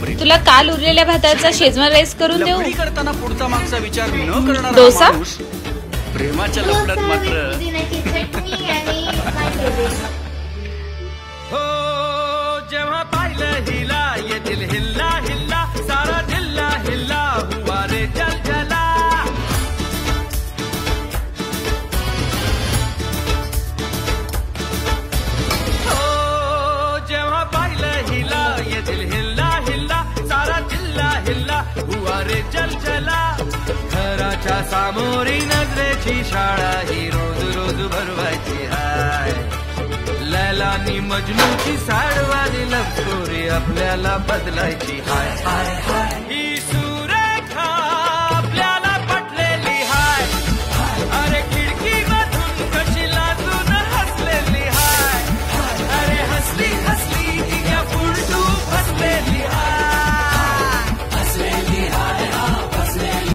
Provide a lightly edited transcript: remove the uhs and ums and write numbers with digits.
प्रेम. तुला काल उरलेल्या भाताचा शेजवान राईस करून देऊ? लफडी करताना पुढचा मागचा विचार न करणारा डोसा? माणूस प्रेमाच्या लफड्यात मात्र हो. जेव्हा पाहिलं हिला ये दिल हिल्ला हिल्ला, सारा दिल्ला हिल्ला हुआ रे जल जला. हो जेव्हा पाहिलं हिला ये दिल हिल्ला हिल्ला, सारा दिल्ला हिल्ला हुआ रे जल जला. घराच्या सामोरी नजरेची शाळा ही रोज रोज भरवायची हाय. लैलानी मजनूची साडवाली लव स्टोरी आपल्याला बदलायची हाय हाय हाय.